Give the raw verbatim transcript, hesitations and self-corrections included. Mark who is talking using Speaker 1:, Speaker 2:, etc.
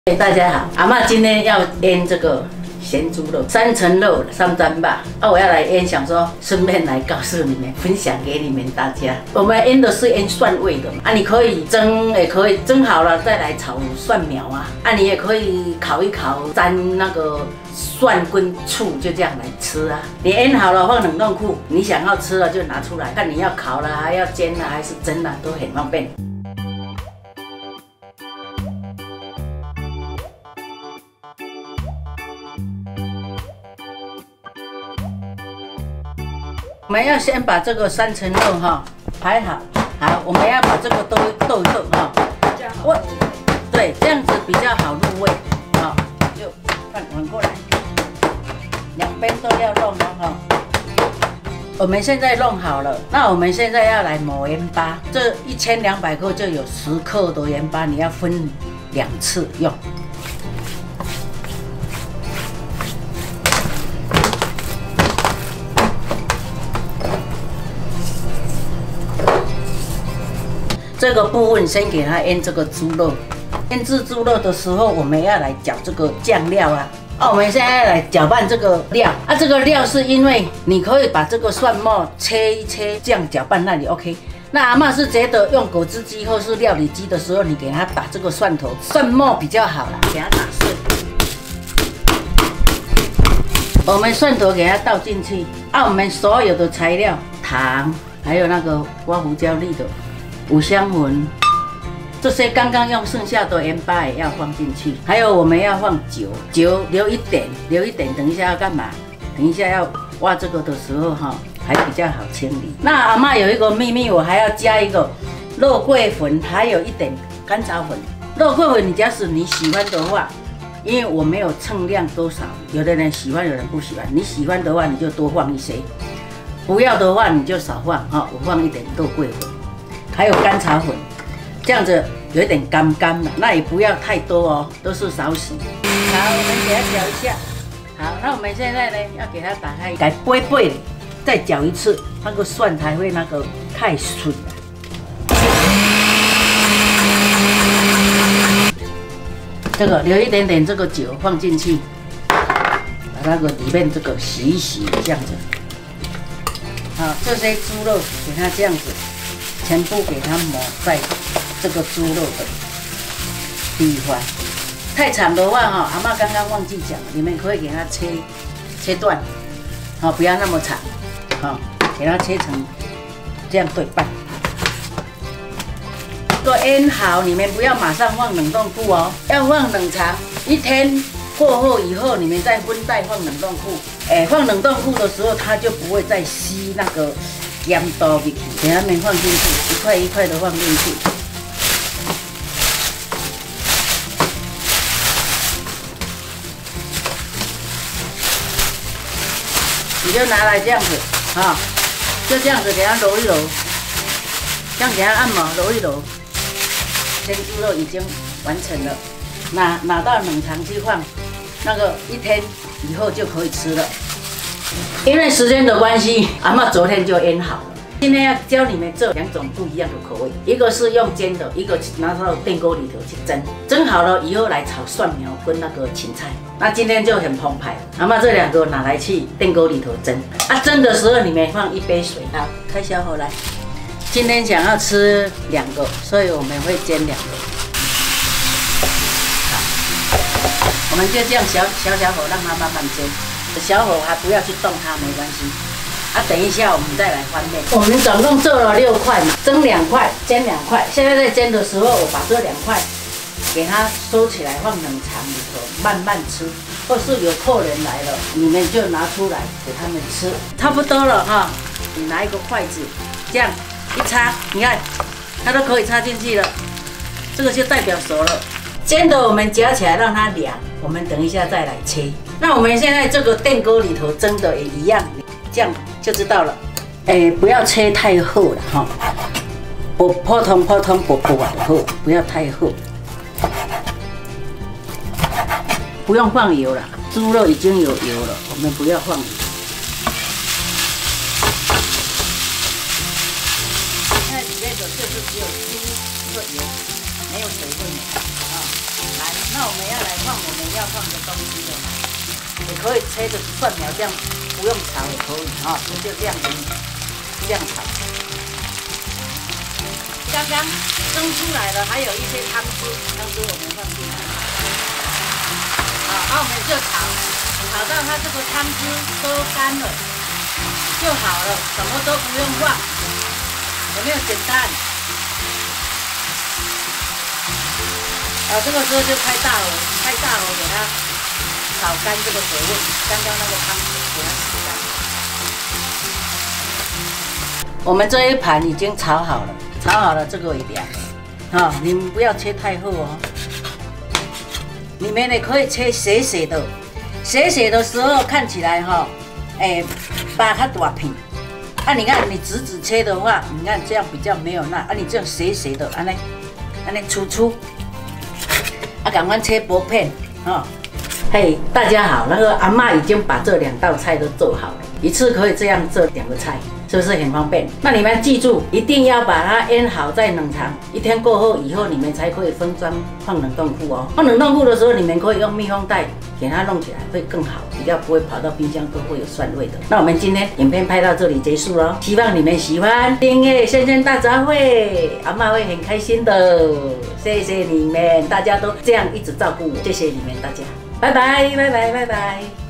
Speaker 1: hey, 大家好，阿嬷今天要腌这个咸猪肉，三层肉三沾吧。啊，我要来腌，想说顺便来告诉你们，分享给你们大家。我们腌的是腌蒜味的嘛，啊，你可以蒸，也可以蒸好了再来炒蒜苗啊，啊，你也可以烤一烤，沾那个蒜跟醋，就这样来吃啊。你腌好了放冷冻库，你想要吃了就拿出来，看你要烤了，还要煎了，还是蒸了，都很方便。 我们要先把这个三层肉哈排好，好，我们要把这个都豆一豆哈，我对这样子比较好入味，好，就翻转过来，两边都要弄哦哈。我们现在弄好了，那我们现在要来抹盐巴，这一千两百克就有十克的盐巴，你要分两次用。 这个部分先给它腌这个猪肉，腌制猪肉的时候，我们要来搅这个酱料啊。啊，我们现在来搅拌这个料啊。这个料是因为你可以把这个蒜末切一切，这样搅拌那里 OK。那阿嬷是觉得用果汁机或是料理机的时候，你给它打这个蒜头、蒜末比较好啦，给它打碎。我们蒜头给它倒进去，啊，我们所有的材料，糖，还有那个刮胡椒粒的。 五香粉，这些刚刚用剩下的盐巴也要放进去，还有我们要放酒，酒留一点，留一点，等一下要干嘛？等一下要挖这个的时候哈，还比较好清理。那阿嬷有一个秘密，我还要加一个肉桂粉，还有一点甘草粉。肉桂粉你假使你喜欢的话，因为我没有称量多少，有的人喜欢，有人不喜欢。你喜欢的话你就多放一些，不要的话你就少放哈。我放一点肉桂粉。 还有甘草粉，这样子有一点干干的，那也不要太多哦，都是少许。好，我们给它搅一下。好，那我们现在呢，要给它打开，改杯杯，再搅一次，那个蒜才会那个太水了。这个留一点点这个酒放进去，把那个里面这个洗一洗，这样子。好，这些猪肉给它这样子。 全部给它抹在这个猪肉的地方。太长的话哈，阿嬷刚刚忘记讲了，你们可以给它切切断，好，不要那么长，好，给它切成这样对半。这个腌好，你们不要马上放冷冻库哦，要放冷藏一天过后以后，你们再分袋放冷冻库。哎，放冷冻库的时候，它就不会再吸那个。 盐倒进去，给它们放进去，一块一块的放进去。你就拿来这样子啊，就这样子给它揉一揉，这样给它按摩揉一揉。鲜猪肉已经完成了，拿拿到冷藏去放，那个一天以后就可以吃了。 因为时间的关系，阿嬷昨天就腌好了。今天要教你们这两种不一样的口味，一个是用煎的，一个拿到电锅里头去蒸。蒸好了以后来炒蒜苗跟那个芹菜。那今天就很澎湃。阿嬷这两个拿来去电锅里头蒸。啊，蒸的时候你们放一杯水，好，开小火来。今天想要吃两个，所以我们会煎两个。好，我们就这样小小小火让它慢慢煎。 小火还不要去动它，没关系。啊，等一下我们再来翻面。我们总共做了六块嘛，蒸两块，煎两块。现在在煎的时候，我把这两块给它收起来，放冷藏里头慢慢吃。或是有客人来了，你们就拿出来给他们吃。差不多了哈，你拿一个筷子，这样一插，你看它都可以插进去了。这个就代表熟了。煎的我们夹起来让它凉，我们等一下再来切。 那我们现在这个电锅里头蒸的也一样，这样就知道了。哎，不要切太厚了哈，薄普通普通薄薄的厚，不要太厚。不用放油了，猪肉已经有油了，我们不要放油。现在里面的就是只有猪的油，没有水分的啊。来，那我们要。 来放我们要放的东西了，也可以切着蒜苗这样，不用炒也可以哈，就这样子这样炒。刚刚蒸出来了，还有一些汤汁，汤汁我们放进来。好，然后我们就炒，炒到它这个汤汁都干了就好了，什么都不用放，有没有简单？啊，这个时候就开大火，开大火给它炒干这个水分，刚刚那个汤汁给它洗干。我们这一盘已经炒好了，炒好了这个也凉，哈、哦，你们不要切太厚哦。你们也可以切斜斜的，斜斜的时候看起来哈、哦，哎，把它大片。啊，你看你直直切的话，你看这样比较没有那，啊，你这样斜斜的，安尼，安尼粗粗。啊，赶快切薄片啊！嘿，大家好，那个阿嬷已经把这两道菜都做好了，一次可以这样做两个菜，是不是很方便？那你们记住，一定要把它腌好再冷藏，一天过后以后，你们才可以分装放冷冻库哦。放冷冻库的时候，你们可以用密封袋给它弄起来，会更好，比较不会跑到冰箱都会有酸味的。那我们今天影片拍到这里结束了，希望你们喜欢订阅萱萱大杂烩，阿嬷会很开心的。谢谢你们，大家都这样一直照顾我，谢谢你们大家，拜拜拜拜拜拜。